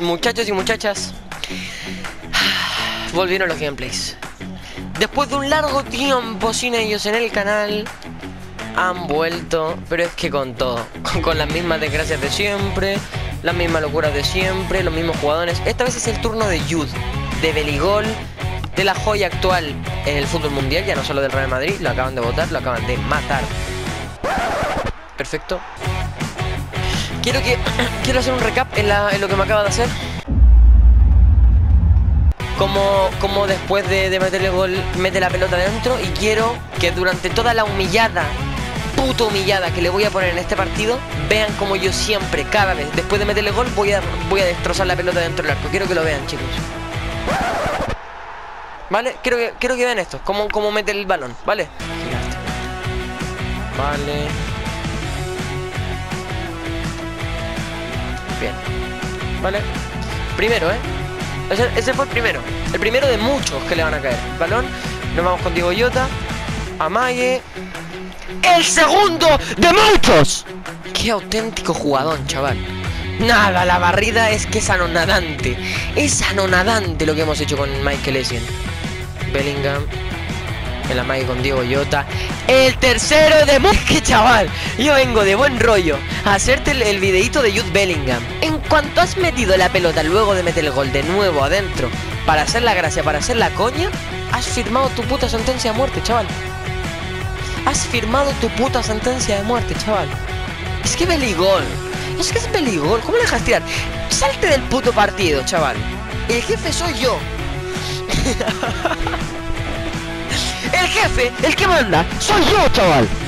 Muchachos y muchachas, volvieron los gameplays. Después de un largo tiempo sin ellos en el canal, han vuelto, pero es que con todo. Con las mismas desgracias de siempre, las mismas locuras de siempre, los mismos jugadores. Esta vez es el turno de Jude, de Beligol, de la joya actual en el fútbol mundial, ya no solo del Real Madrid. Lo acaban de votar, lo acaban de matar. Perfecto. Quiero hacer un recap en lo que me acaba de hacer. Como después de meterle gol, mete la pelota dentro. Y quiero que durante toda la puta humillada que le voy a poner en este partido, vean como yo siempre, cada vez, después de meterle gol, voy a destrozar la pelota dentro del arco. Quiero que lo vean, chicos. ¿Vale? Quiero que vean esto, cómo mete el balón, ¿vale? Vale. Bien. Vale. Primero, ese fue el primero. El primero de muchos que le van a caer. Balón. Nos vamos con Diogo Jota. Amague. ¡El segundo de muchos! ¡Qué auténtico jugadón, chaval! Nada, la barrida es que es anonadante. Es anonadante lo que hemos hecho con Michael Essien. Bellingham. El amague con Diogo Jota. El tercero de muchos. ¡Qué chaval! Yo vengo de buen rollo a hacerte el videito de Jude Bellingham. En cuanto has metido la pelota luego de meter el gol de nuevo adentro para hacer la gracia, para hacer la coña, has firmado tu puta sentencia de muerte, chaval. Has firmado tu puta sentencia de muerte, chaval. Es que Beligol. Es que es Beligol. ¿Cómo le dejas tirar? Salte del puto partido, chaval. El jefe soy yo. El jefe, el que manda, soy yo, chaval.